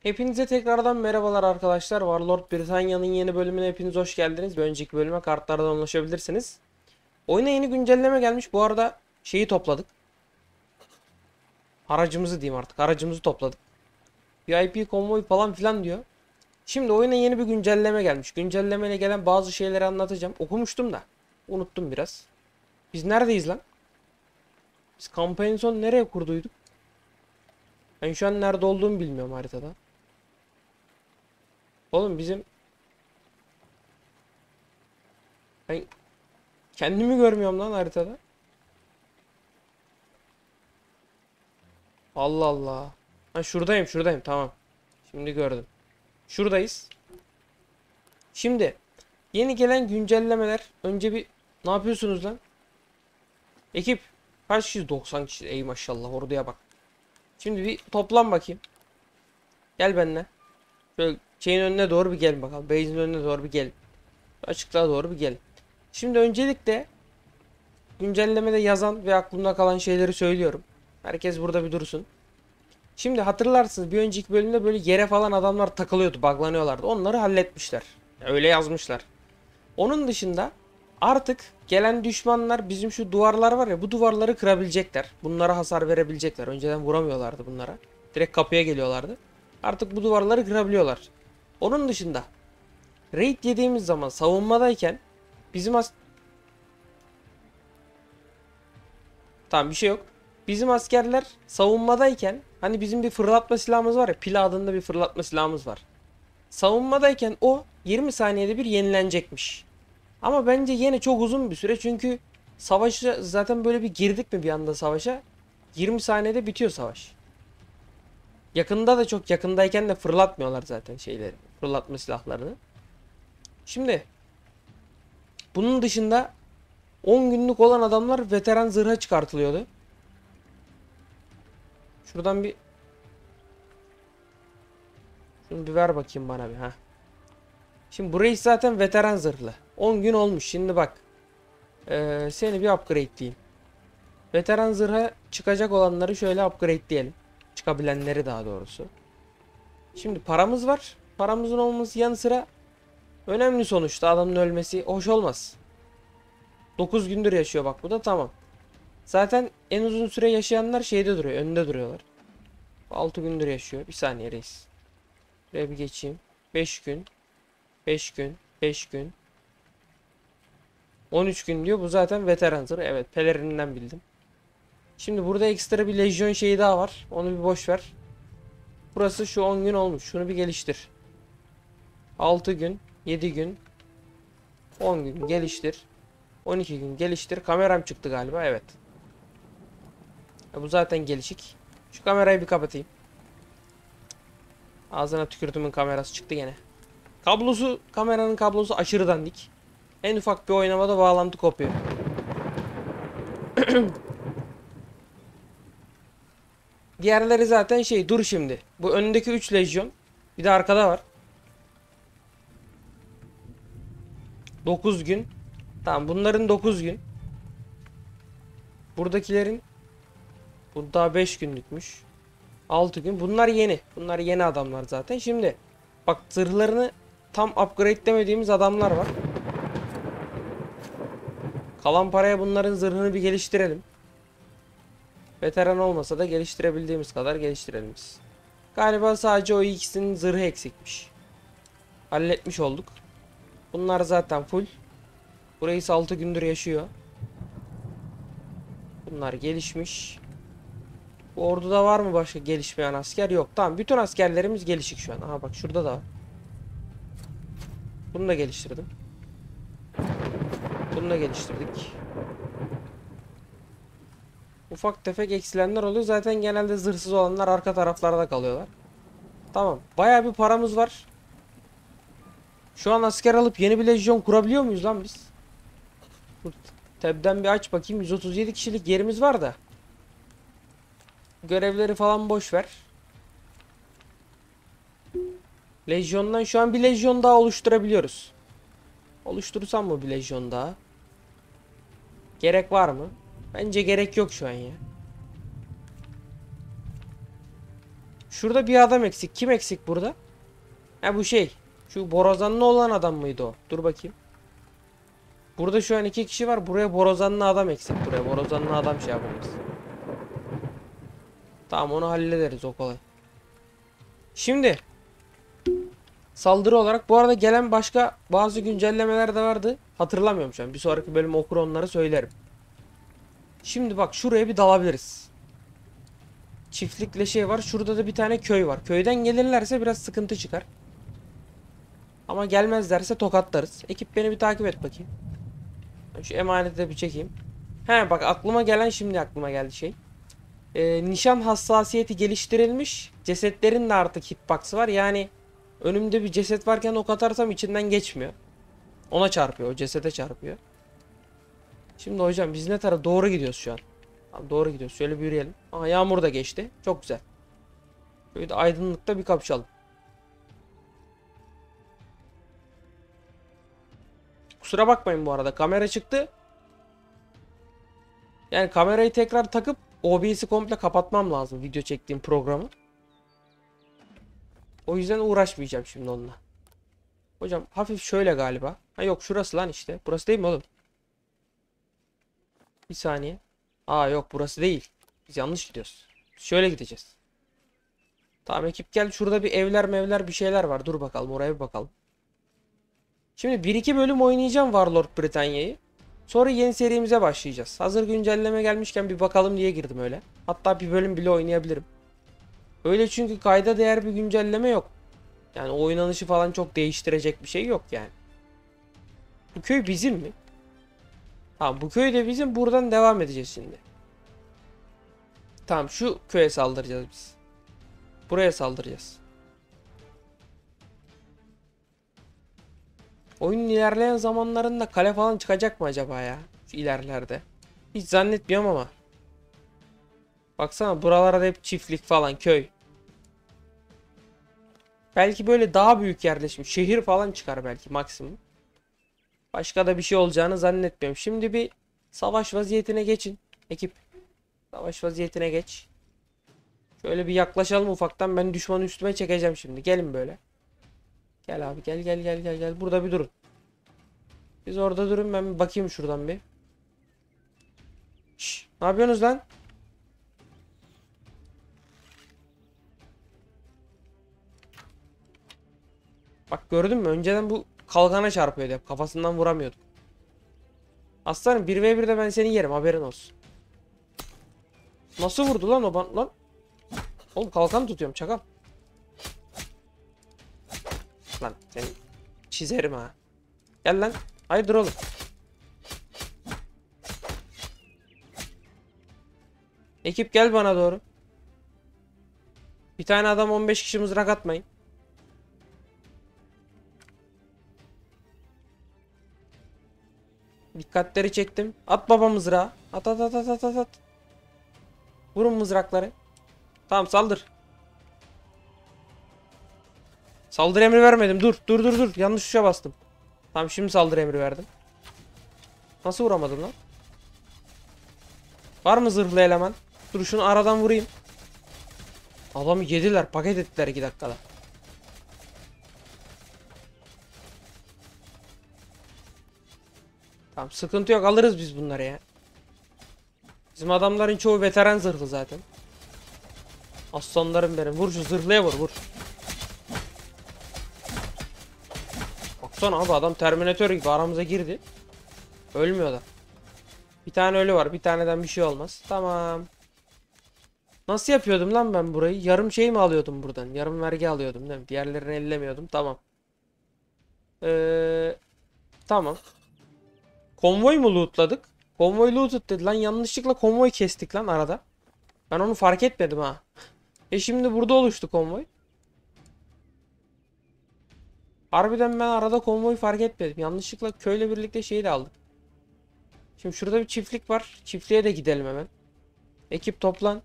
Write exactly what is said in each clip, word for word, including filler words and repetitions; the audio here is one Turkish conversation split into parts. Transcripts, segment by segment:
Hepinize tekrardan merhabalar arkadaşlar. Warlord Britanya'nın yeni bölümüne hepiniz hoş geldiniz. Bir önceki bölüme kartlardan ulaşabilirsiniz. Oyuna yeni güncelleme gelmiş. Bu arada şeyi topladık. Aracımızı diyeyim artık. Aracımızı topladık. V I P konvoy falan filan diyor. Şimdi oyuna yeni bir güncelleme gelmiş. Güncellemeyle gelen bazı şeyleri anlatacağım. Okumuştum da. Unuttum biraz. Biz neredeyiz lan? Biz kampanyayı son nereye kurduyduk? Ben şu an nerede olduğumu bilmiyorum haritada. Oğlum bizim... Ben kendimi görmüyorum lan haritada. Allah Allah. Ha şuradayım şuradayım tamam. Şimdi gördüm. Şuradayız. Şimdi yeni gelen güncellemeler. Önce bir ne yapıyorsunuz lan? Ekip kaç kişi? doksan kişi. Ey maşallah orduya bak. Şimdi bir toplan bakayım. Gel benimle. Şöyle şeyin önüne doğru bir gel bakalım. Base'in önüne doğru bir gel. Açıklığa doğru bir gel. Şimdi öncelikle güncellemede yazan ve aklımda kalan şeyleri söylüyorum. Herkes burada bir dursun. Şimdi hatırlarsınız bir önceki bölümde böyle yere falan adamlar takılıyordu, buglanıyorlardı. Onları halletmişler. Öyle yazmışlar. Onun dışında artık gelen düşmanlar bizim şu duvarlar var ya bu duvarları kırabilecekler. Bunlara hasar verebilecekler. Önceden vuramıyorlardı bunlara. Direkt kapıya geliyorlardı. Artık bu duvarları kırabiliyorlar. Onun dışında raid yediğimiz zaman savunmadayken bizim as... Tamam bir şey yok. Bizim askerler savunmadayken hani bizim bir fırlatma silahımız var ya, Pila adında bir fırlatma silahımız var. Savunmadayken o yirmi saniyede bir yenilenecekmiş. Ama bence yine çok uzun bir süre çünkü savaşa zaten böyle bir girdik mi bir anda savaşa yirmi saniyede bitiyor savaş. Yakında da çok yakındayken de fırlatmıyorlar zaten şeyleri, fırlatma silahlarını. Şimdi bunun dışında on günlük olan adamlar veteran zırha çıkartılıyordu. Şuradan bir şunu bir ver bakayım bana bir ha. Şimdi burayı zaten veteran zırhlı. on gün olmuş. Şimdi bak. Ee, seni bir upgrade'leyeyim. Veteran zırha çıkacak olanları şöyle upgrade'leyelim. Çıkabilenleri daha doğrusu. Şimdi paramız var. Paramızın olması yanı sıra önemli sonuçta. Adamın ölmesi hoş olmaz. dokuz gündür yaşıyor bak bu da tamam. Zaten en uzun süre yaşayanlar şeyde duruyor. Önde duruyorlar. altı gündür yaşıyor. Bir saniye reis. Buraya bir geçeyim. beş gün. beş gün. beş gün. on üç gün diyor. Bu zaten veteran zırhı. Evet pelerininden bildim. Şimdi burada ekstra bir lejyon şeyi daha var. Onu bir boş ver. Burası şu on gün olmuş. Şunu bir geliştir. altı gün. yedi gün. on gün geliştir. on iki gün geliştir. Kameram çıktı galiba. Evet. E bu zaten gelişik. Şu kamerayı bir kapatayım. Ağzına tükürdüğümün kamerası çıktı gene. Kablosu, kameranın kablosu aşırı dandik. En ufak bir oynamada bağlantı kopuyor. Diğerleri zaten şey dur şimdi. Bu önündeki üç lejyon. Bir de arkada var. dokuz gün. Tamam bunların dokuz gün. Buradakilerin bu daha beş günlükmüş. altı gün. Bunlar yeni. Bunlar yeni adamlar zaten. Şimdi bak zırhlarını tam upgrade demediğimiz adamlar var. Kalan paraya bunların zırhını bir geliştirelim. Veteran olmasa da geliştirebildiğimiz kadar geliştirelim biz. Galiba sadece o ikisinin zırhı eksikmiş. Halletmiş olduk. Bunlar zaten full. Burayı altı gündür yaşıyor. Bunlar gelişmiş. Bu orduda var mı başka gelişmeyen asker? Yok. Tamam bütün askerlerimiz gelişik şu an. Aha bak şurada da var. Bunu da geliştirdim. Bunu da geliştirdik. Ufak tefek eksilenler oluyor. Zaten genelde zırhsız olanlar arka taraflarda kalıyorlar. Tamam. Bayağı bir paramız var. Şu an asker alıp yeni bir lejyon kurabiliyor muyuz lan biz? Tab'den bir aç bakayım. yüz otuz yedi kişilik yerimiz var da. Görevleri falan boş ver. Lejyondan şu an bir lejyon daha oluşturabiliyoruz. Oluşturursam mı bir lejyon daha? Gerek var mı? Bence gerek yok şu an ya. Şurada bir adam eksik. Kim eksik burada? Ha bu şey. Şu borazanlı olan adam mıydı o? Dur bakayım. Burada şu an iki kişi var. Buraya borazanlı adam eksik. Buraya borazanlı adam şey yapacağız. Tamam onu hallederiz o kolay. Şimdi saldırı olarak bu arada gelen başka bazı güncellemeler de vardı. Hatırlamıyorum şu an. Bir sonraki bölüm okur onları söylerim. Şimdi bak şuraya bir dalabiliriz. Çiftlikle şey var. Şurada da bir tane köy var. Köyden gelirlerse biraz sıkıntı çıkar. Ama gelmezlerse tokatlarız. Ekip beni bir takip et bakayım. Şu emaneti de bir çekeyim. He bak aklıma gelen şimdi aklıma geldi şey. Ee, nişan hassasiyeti geliştirilmiş. Cesetlerin de artık hitbox'ı var. Yani önümde bir ceset varken ok atarsam içinden geçmiyor. Ona çarpıyor. O cesete çarpıyor. Şimdi hocam biz ne tarafa doğru gidiyoruz şu an. Tamam, doğru gidiyoruz. Şöyle bir yürüyelim. Aha yağmur da geçti. Çok güzel. Şöyle de aydınlıkta bir kapışalım. Kusura bakmayın bu arada. Kamera çıktı. Yani kamerayı tekrar takıp O B S'i komple kapatmam lazım. Video çektiğim programı. O yüzden uğraşmayacağım şimdi onunla. Hocam hafif şöyle galiba. Ha yok şurası lan işte. Burası değil mi oğlum? Bir saniye. Aa yok burası değil. Biz yanlış gidiyoruz. Şöyle gideceğiz. Tamam ekip gel. Şurada bir evler mevler bir şeyler var. Dur bakalım oraya bir bakalım. Şimdi bir iki bölüm oynayacağım Warlord Britannia'yı. Sonra yeni serimize başlayacağız. Hazır güncelleme gelmişken bir bakalım diye girdim öyle. Hatta bir bölüm bile oynayabilirim. Öyle çünkü kayda değer bir güncelleme yok. Yani oynanışı falan çok değiştirecek bir şey yok yani. Bu köy bizim mi? Tamam bu köy de bizim. Buradan devam edeceğiz şimdi. Tamam şu köye saldıracağız biz. Buraya saldıracağız. Oyunun ilerleyen zamanlarında kale falan çıkacak mı acaba ya? Şu ilerlerde. Hiç zannetmiyorum ama. Baksana buralarda hep çiftlik falan köy. Belki böyle daha büyük yerleşim. Şehir falan çıkar belki maksimum. Başka da bir şey olacağını zannetmiyorum. Şimdi bir savaş vaziyetine geçin. Ekip. Savaş vaziyetine geç. Şöyle bir yaklaşalım ufaktan. Ben düşmanı üstüme çekeceğim şimdi. Gelin böyle. Gel abi gel gel gel gel gel. Burada bir durun. Biz orada durun ben bir bakayım şuradan bir. Şşş, ne yapıyorsunuz lan? Bak gördün mü? Önceden bu kalkana çarpıyordu hep. Kafasından vuramıyorduk. Aslanım bir ve birde ben seni yerim haberin olsun. Nasıl vurdu lan o ban lan? Oğlum kalkan tutuyorum çakal. Lan seni çizerim ha. Gel lan. Hayırdır oğlum. Ekip gel bana doğru. Bir tane adam on beş kişi mızrak atmayın. Dikkatleri çektim. At baba mızrağı. At at at at at at. Vurun mızrakları. Tamam saldır. Saldır emri vermedim. Dur dur dur dur. Yanlış tuşa bastım. Tamam şimdi saldır emri verdim. Nasıl vuramadım lan? Var mı zırhlı eleman? Dur şunu aradan vurayım. Adamı yediler. Paket ettiler iki dakikada. Tamam sıkıntı yok. Alırız biz bunları ya. Bizim adamların çoğu veteran zırhlı zaten. Aslanlarım benim. Vur şu zırhlıya vur vur. Baksana abi adam Terminator gibi aramıza girdi. Ölmüyor da. Bir tane ölü var. Bir taneden bir şey olmaz. Tamam. Nasıl yapıyordum lan ben burayı? Yarım şey mi alıyordum buradan? Yarım vergi alıyordum değil mi? Diğerlerini ellemiyordum. Tamam. Ee, tamam. Konvoy mu lootladık? Konvoy looted dedi lan. Yanlışlıkla konvoy kestik lan arada. Ben onu fark etmedim ha. E şimdi burada oluştu konvoy. Harbiden ben arada konvoyu fark etmedim. Yanlışlıkla köyle birlikte şeyi de aldık. Şimdi şurada bir çiftlik var. Çiftliğe de gidelim hemen. Ekip toplan.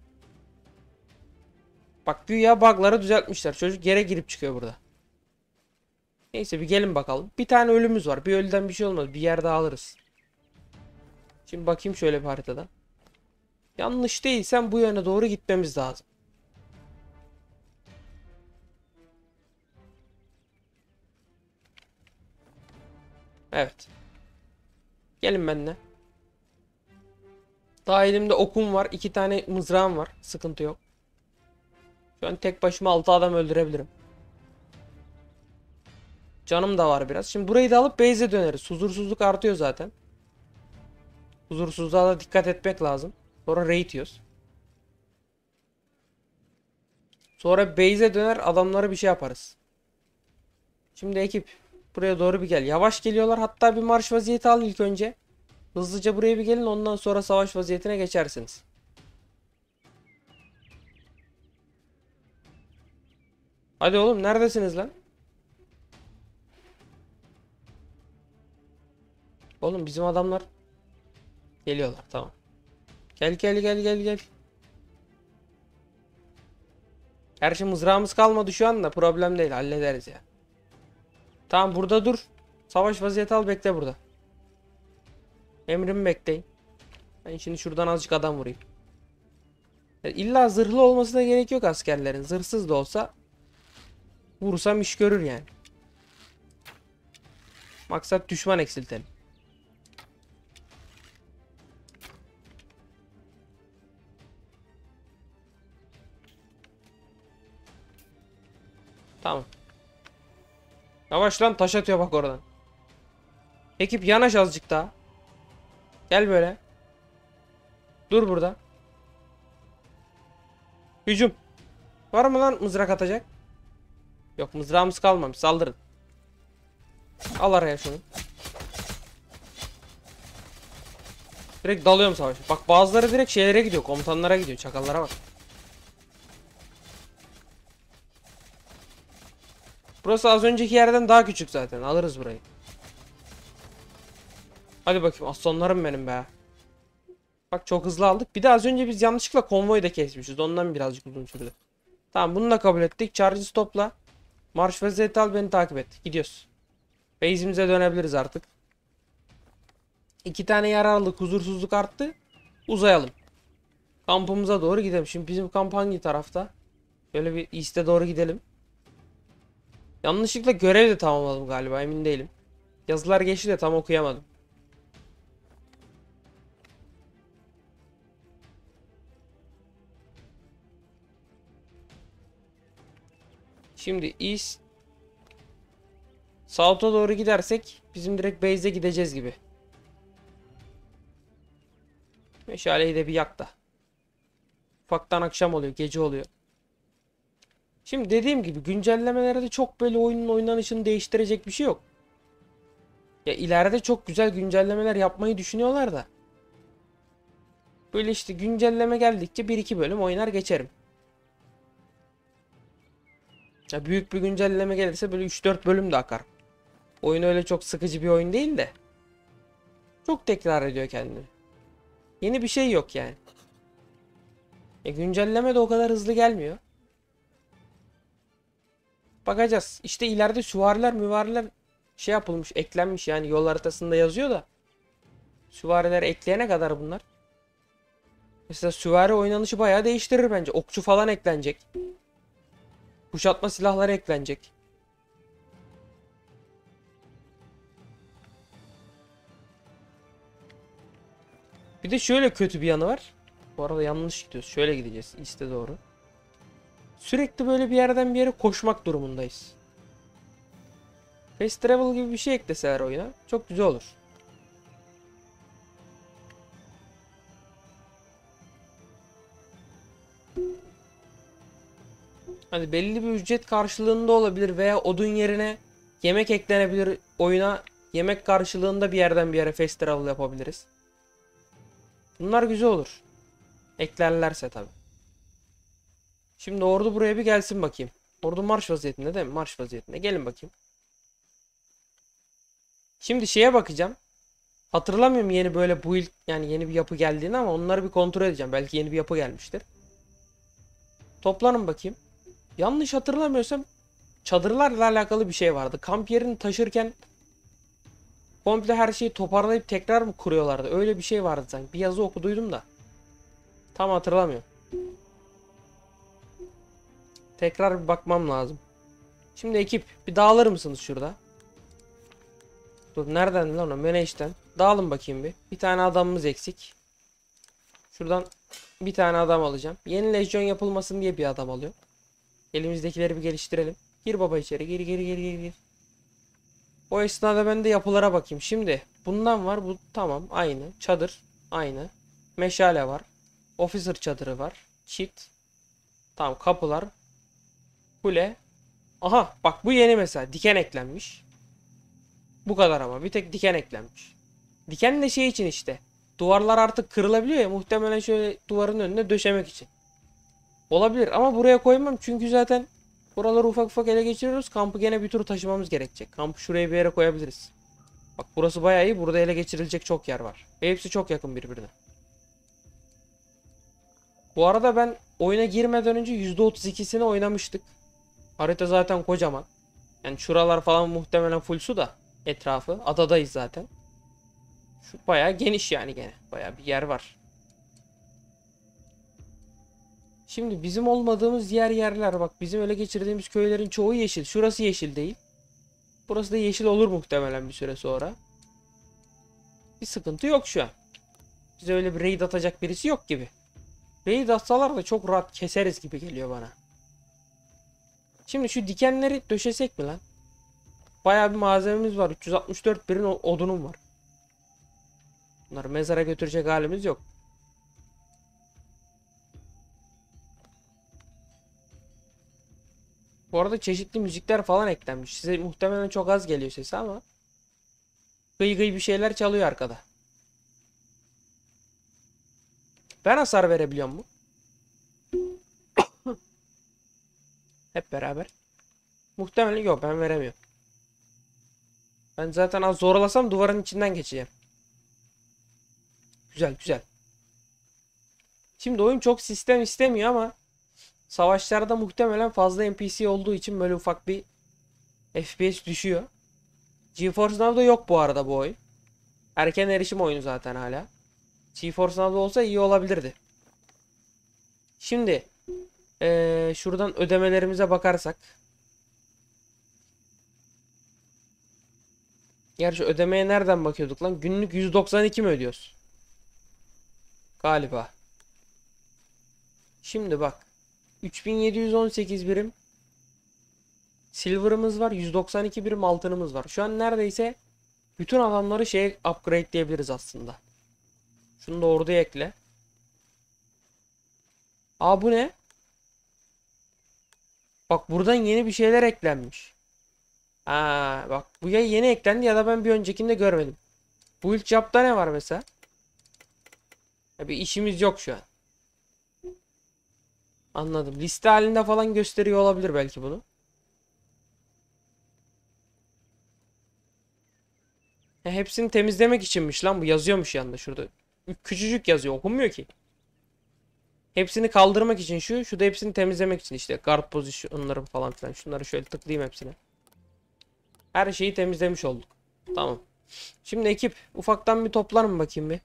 Bak güya bug'ları düzeltmişler. Çocuk yere girip çıkıyor burada. Neyse bir gelin bakalım. Bir tane ölümüz var. Bir ölüden bir şey olmaz. Bir yerde alırız. Şimdi bakayım şöyle bir haritada. Yanlış değilsem bu yöne doğru gitmemiz lazım. Evet. Gelin benimle. Daha elimde okum var. iki tane mızrağım var. Sıkıntı yok. Şu an tek başıma altı adam öldürebilirim. Canım da var biraz. Şimdi burayı da alıp base'e döneriz. Huzursuzluk artıyor zaten. Huzursuzluğa da dikkat etmek lazım. Sonra raid yiyoruz. Sonra base'e döner adamlara bir şey yaparız. Şimdi ekip buraya doğru bir gel. Yavaş geliyorlar. Hatta bir marş vaziyeti al ilk önce. Hızlıca buraya bir gelin. Ondan sonra savaş vaziyetine geçersiniz. Hadi oğlum neredesiniz lan? Oğlum bizim adamlar geliyorlar, tamam. Gel gel gel gel gel. Her şey mızrağımız kalmadı şu anda, problem değil, hallederiz ya. Tamam burada dur. Savaş vaziyeti al, bekle burada. Emrimi bekleyin. Ben şimdi şuradan azıcık adam vurayım. Yani illa zırhlı olmasına gerek yok askerlerin. Zırhsız da olsa vursam iş görür yani. Maksat düşman eksiltelim. Tamam. Yavaş lan, taş atıyor bak oradan. Ekip yanaş azıcık daha. Gel böyle. Dur burada. Hücum. Var mı lan mızrak atacak? Yok, mızrağımız kalmamış, saldırın. Al araya şunu. Direkt dalıyorum savaşa. Bak bazıları direkt şeylere gidiyor, komutanlara gidiyor, çakallara bak. Burası az önceki yerden daha küçük zaten, alırız burayı. Hadi bakayım aslanlarım benim be. Bak çok hızlı aldık. Bir de az önce biz yanlışlıkla konvoyu da kesmişiz. Ondan birazcık uzun sürdü. Tamam, bunu da kabul ettik. Charge'ı stopla. Marş vaziyeti al, beni takip et. Gidiyoruz. Base'imize dönebiliriz artık. İki tane yararlılık, huzursuzluk arttı. Uzayalım. Kampımıza doğru gidelim. Şimdi bizim kamp hangi tarafta? Böyle bir east'e doğru gidelim. Yanlışlıkla görev de tamamladım galiba, emin değilim. Yazılar geçti de tam okuyamadım. Şimdi east South'a doğru gidersek bizim direkt base'e gideceğiz gibi. Meşaleyi de bir yak da. Ufaktan akşam oluyor, gece oluyor. Şimdi dediğim gibi güncellemelerde çok böyle oyunun oynanışını değiştirecek bir şey yok. Ya ileride çok güzel güncellemeler yapmayı düşünüyorlar da. Böyle işte güncelleme geldikçe bir iki bölüm oynar geçerim. Ya büyük bir güncelleme gelirse böyle üç dört bölüm de akar. Oyun öyle çok sıkıcı bir oyun değil de. Çok tekrar ediyor kendini. Yeni bir şey yok yani. Ya güncelleme de o kadar hızlı gelmiyor. Bakacağız. İşte ileride süvariler müvariler şey yapılmış, eklenmiş, yani yol haritasında yazıyor da. Süvariler ekleyene kadar bunlar. Mesela süvari oynanışı bayağı değiştirir bence. Okçu falan eklenecek. Kuşatma silahları eklenecek. Bir de şöyle kötü bir yanı var. Bu arada yanlış gidiyoruz. Şöyle gideceğiz. İste doğru. Sürekli böyle bir yerden bir yere koşmak durumundayız. Fast travel gibi bir şey ekleseler oyuna çok güzel olur. Hani belli bir ücret karşılığında olabilir veya odun yerine yemek eklenebilir oyuna. Yemek karşılığında bir yerden bir yere fast travel yapabiliriz. Bunlar güzel olur. Eklerlerse tabi. Şimdi ordu buraya bir gelsin bakayım. Ordu marş vaziyetinde değil mi? Marş vaziyetinde. Gelin bakayım. Şimdi şeye bakacağım. Hatırlamıyorum yeni böyle build, yani yeni bir yapı geldiğini, ama onları bir kontrol edeceğim. Belki yeni bir yapı gelmiştir. Toplanın bakayım. Yanlış hatırlamıyorsam çadırlarla alakalı bir şey vardı. Kamp yerini taşırken komple her şeyi toparlayıp tekrar mı kuruyorlardı? Öyle bir şey vardı sanki. Bir yazı okuduydum da. Tam hatırlamıyorum. Tekrar bir bakmam lazım. Şimdi ekip bir dağılır mısınız şurada? Dur nereden lan o? Manage'den. Dağılın bakayım bir. Bir tane adamımız eksik. Şuradan bir tane adam alacağım. Yeni lejyon yapılmasın diye bir adam alıyorum. Elimizdekileri bir geliştirelim. Gir baba içeri. Gir gir gir gir gir. O esnada ben de yapılara bakayım. Şimdi bundan var. Bu tamam. Aynı. Çadır. Aynı. Meşale var. Officer çadırı var. Çit. Tamam kapılar. Kule. Aha bak bu yeni mesela. Diken eklenmiş. Bu kadar ama. Bir tek diken eklenmiş. Diken de şey için işte. Duvarlar artık kırılabiliyor ya. Muhtemelen şöyle duvarın önüne döşemek için. Olabilir ama buraya koymam. Çünkü zaten buraları ufak ufak ele geçiriyoruz. Kampı gene bir tur taşımamız gerekecek. Kampı şuraya bir yere koyabiliriz. Bak burası bayağı iyi. Burada ele geçirilecek çok yer var. Ve hepsi çok yakın birbirine. Bu arada ben oyuna girmeden önce yüzde otuz ikisini oynamıştık. Harita zaten kocaman. Yani şuralar falan muhtemelen full su da etrafı. Adadayız zaten. Şu bayağı geniş yani gene. Bayağı bir yer var. Şimdi bizim olmadığımız diğer yerler bak. Bizim ele geçirdiğimiz köylerin çoğu yeşil. Şurası yeşil değil. Burası da yeşil olur muhtemelen bir süre sonra. Bir sıkıntı yok şu an. Bize öyle bir raid atacak birisi yok gibi. Raid atsalar da çok rahat keseriz gibi geliyor bana. Şimdi şu dikenleri döşesek mi lan? Bayağı bir malzememiz var. üç yüz altmış dört birin odunum var. Bunları mezara götürecek halimiz yok. Bu arada çeşitli müzikler falan eklenmiş. Size muhtemelen çok az geliyor sesi ama gıy gıy bir şeyler çalıyor arkada. Ben hasar verebiliyor mu? Hep beraber. Muhtemelen yok, ben veremiyorum. Ben zaten az zorlasam duvarın içinden geçeceğim. Güzel güzel. Şimdi oyun çok sistem istemiyor ama savaşlarda muhtemelen fazla N P C olduğu için böyle ufak bir F P S düşüyor. GeForce Now'da yok bu arada bu oyun. Erken erişim oyunu zaten hala. GeForce Now'da olsa iyi olabilirdi. Şimdi ee, şuradan ödemelerimize bakarsak. Gerçi ödemeye nereden bakıyorduk lan? Günlük yüz doksan iki mi ödüyoruz? Galiba. Şimdi bak. üç bin yedi yüz on sekiz birim silver'ımız var. yüz doksan iki birim altınımız var. Şu an neredeyse bütün adamları şey upgrade diyebiliriz aslında. Şunu da orduya ekle. Aa bu ne? Bak buradan yeni bir şeyler eklenmiş. Aa bak bu ya yeni eklendi ya da ben bir öncekinde görmedim. Bu ilk yapta ne var mesela? Ya bir işimiz yok şu an. Anladım. Liste halinde falan gösteriyor olabilir belki bunu. Ya hepsini temizlemek içinmiş lan bu, yazıyormuş yanında şurada. Küçücük yazıyor, okunmuyor ki. Hepsini kaldırmak için şu, şu da hepsini temizlemek için işte. Guard pozisyonları falan filan. Şunları şöyle tıklayayım hepsine. Her şeyi temizlemiş olduk. Tamam. Şimdi ekip ufaktan bir toplar mı bakayım bir.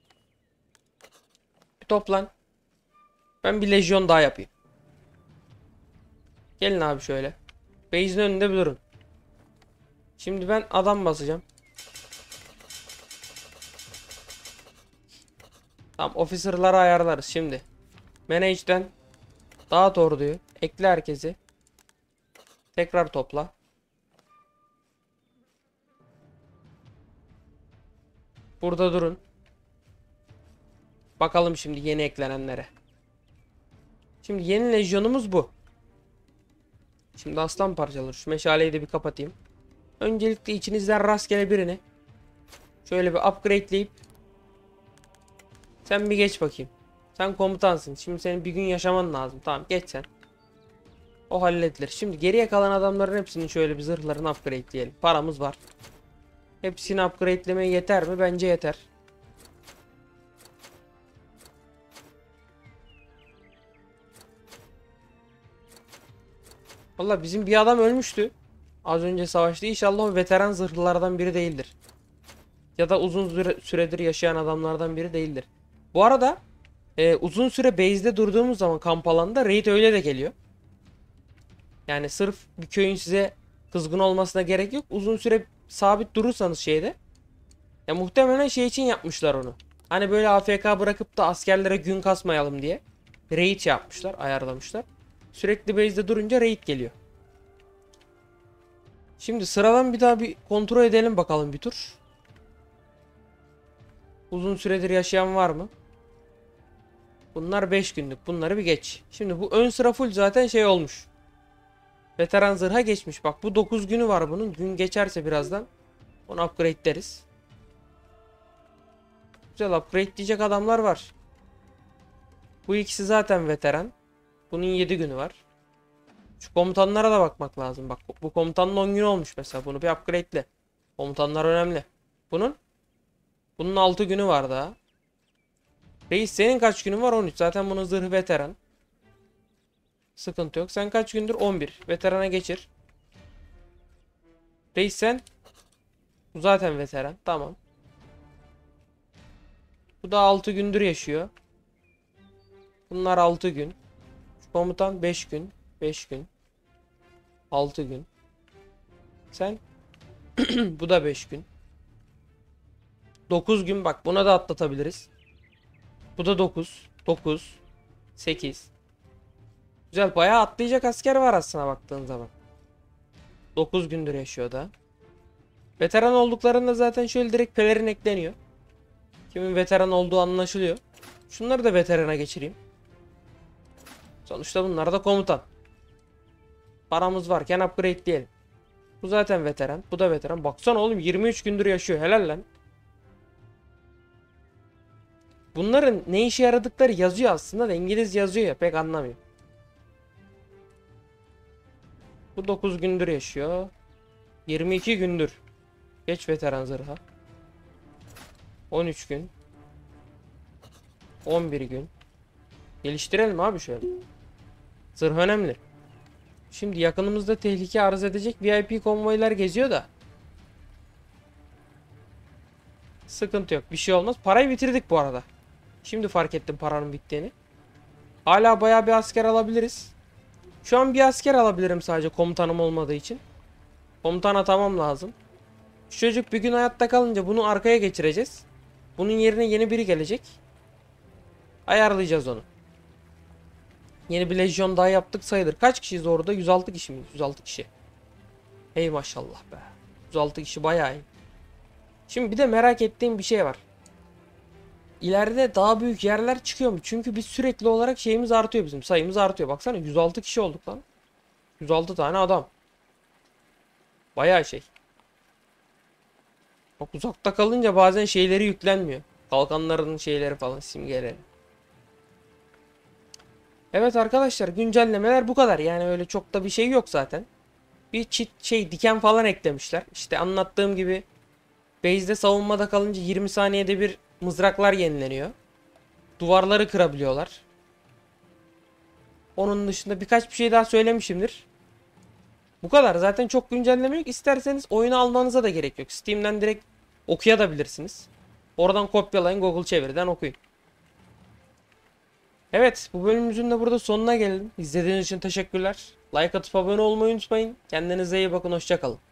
Bir toplan. Ben bir lejyon daha yapayım. Gelin abi şöyle. Base'in önünde bir durun. Şimdi ben adam basacağım. Tamam, officer'ları ayarlarız şimdi. Manage'den dağıt orduyu. Ekle herkesi. Tekrar topla. Burada durun. Bakalım şimdi yeni eklenenlere. Şimdi yeni lejyonumuz bu. Şimdi aslan parçaları. Şu meşaleyi de bir kapatayım. Öncelikle içinizden rastgele birini şöyle bir upgradeleyip sen bir geç bakayım. Sen komutansın. Şimdi senin bir gün yaşaman lazım. Tamam geç sen. O halledilir. Şimdi geriye kalan adamların hepsinin şöyle bir zırhlarını upgrade'leyelim. Paramız var. Hepsini upgrade'lemeye yeter mi? Bence yeter. Valla bizim bir adam ölmüştü. Az önce savaşta. İnşallah o veteran zırhlılardan biri değildir. Ya da uzun süre, süredir yaşayan adamlardan biri değildir. Bu arada e, uzun süre base'de durduğumuz zaman kamp alanında raid öyle de geliyor. Yani sırf bir köyün size kızgın olmasına gerek yok. Uzun süre sabit durursanız şeyde. Ya muhtemelen şey için yapmışlar onu. Hani böyle A F K bırakıp da askerlere gün kasmayalım diye. Raid yapmışlar, ayarlamışlar. Sürekli base'de durunca raid geliyor. Şimdi sıradan bir daha bir kontrol edelim bakalım bir tur. Uzun süredir yaşayan var mı? Bunlar beş günlük. Bunları bir geç. Şimdi bu ön sıra full zaten şey olmuş. Veteran zırha geçmiş. Bak bu dokuz günü var bunun. Gün geçerse birazdan onu upgrade deriz. Güzel upgrade diyecek adamlar var. Bu ikisi zaten veteran. Bunun yedi günü var. Şu komutanlara da bakmak lazım. Bak bu komutanın on günü olmuş mesela. Bunu bir upgrade'le. Komutanlar önemli. Bunun bunun altı günü var daha. Reis senin kaç günün var? on üç. Zaten bunun zırhı veteran. Sıkıntı yok. Sen kaç gündür? on bir. Veterana geçir. Reis sen? Bu zaten veteran. Tamam. Bu da altı gündür yaşıyor. Bunlar altı gün. Şu komutan beş gün. beş gün. altı gün. Sen? Bu da beş gün. dokuz gün bak buna da atlatabiliriz. Bu da dokuz. dokuz. sekiz. Güzel bayağı atlayacak asker var aslına baktığın zaman. dokuz gündür yaşıyor da. Veteran olduklarında zaten şöyle direkt pelerin ekleniyor. Kimin veteran olduğu anlaşılıyor. Şunları da veterana geçireyim. Sonuçta bunlar da komutan. Paramız varken upgrade diyelim. Bu zaten veteran. Bu da veteran. Baksana oğlum yirmi üç gündür yaşıyor. Helal lan. Bunların ne işe yaradıkları yazıyor aslında da İngiliz yazıyor ya pek anlamıyorum. Bu dokuz gündür yaşıyor. yirmi iki gündür. Geç veteran zırha. on üç gün. on bir gün. Geliştirelim abi şöyle. Zırh önemli. Şimdi yakınımızda tehlike arz edecek V I P konvoylar geziyor da. Sıkıntı yok. Bir şey olmaz. Parayı bitirdik bu arada. Şimdi fark ettim paranın bittiğini. Hala bayağı bir asker alabiliriz. Şu an bir asker alabilirim sadece komutanım olmadığı için. Komutan atamam lazım. Şu çocuk bir gün hayatta kalınca bunu arkaya geçireceğiz. Bunun yerine yeni biri gelecek. Ayarlayacağız onu. Yeni bir lejyon daha yaptık sayılır. Kaç kişiyiz orada? yüz altı kişi miyiz? yüz altı kişi. Ey maşallah be. yüz altı kişi bayağı iyi. Şimdi bir de merak ettiğim bir şey var. İleride daha büyük yerler çıkıyor mu? Çünkü biz sürekli olarak şeyimiz artıyor bizim. Sayımız artıyor. Baksana yüz altı kişi olduk lan. yüz altı tane adam. Bayağı şey. Bak uzakta kalınca bazen şeyleri yüklenmiyor. Kalkanların şeyleri falan simgeleri. Evet arkadaşlar güncellemeler bu kadar. Yani öyle çok da bir şey yok zaten. Bir çit şey diken falan eklemişler. İşte anlattığım gibi base'de savunmada kalınca yirmi saniyede bir mızraklar yenileniyor. Duvarları kırabiliyorlar. Onun dışında birkaç bir şey daha söylemişimdir. Bu kadar. Zaten çok güncelleme yok. İsterseniz oyunu almanıza da gerek yok. Steam'den direkt okuyabilirsiniz. Oradan kopyalayın, Google çeviriden okuyun. Evet, bu bölümümüzün de burada sonuna geldim. İzlediğiniz için teşekkürler. Like atıp abone olmayı unutmayın. Kendinize iyi bakın, hoşça kalın.